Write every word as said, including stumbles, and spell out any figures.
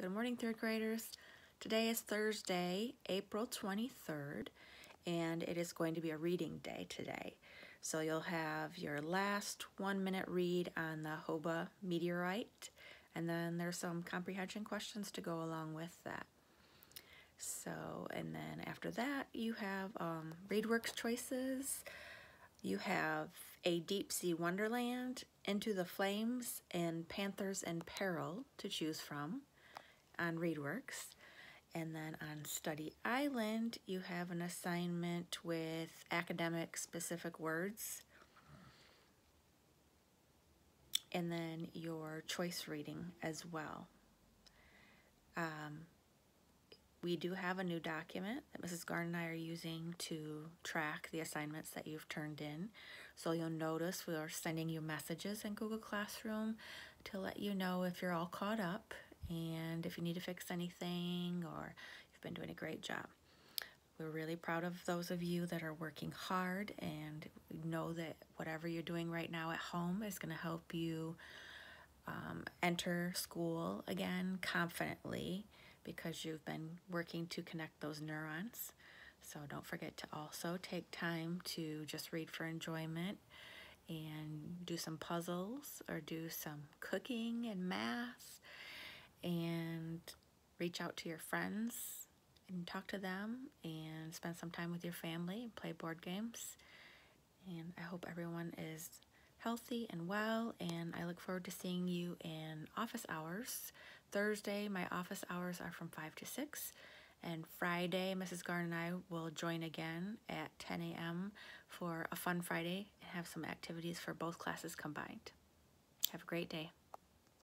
Good morning, third graders. Today is Thursday, April twenty-third, and it is going to be a reading day today. So you'll have your last one-minute read on the Hoba meteorite, and then there's some comprehension questions to go along with that. So, and then after that, you have um, ReadWorks choices. You have A Deep Sea Wonderland, Into the Flames, and Panthers in Peril to choose from on ReadWorks. And then on Study Island, you have an assignment with academic specific words. And then your choice reading as well. Um, we do have a new document that Missus Garn and I are using to track the assignments that you've turned in. So you'll notice we are sending you messages in Google Classroom to let you know if you're all caught up and if you need to fix anything, or you've been doing a great job. We're really proud of those of you that are working hard, and we know that whatever you're doing right now at home is going to help you um, enter school again confidently, because you've been working to connect those neurons. So don't forget to also take time to just read for enjoyment and do some puzzles or do some cooking and math, and reach out to your friends and talk to them and spend some time with your family and play board games. And I hope everyone is healthy and well, and I look forward to seeing you in office hours. Thursday, my office hours are from five to six, and Friday, Missus Garn and I will join again at ten A M for a fun Friday and have some activities for both classes combined. Have a great day.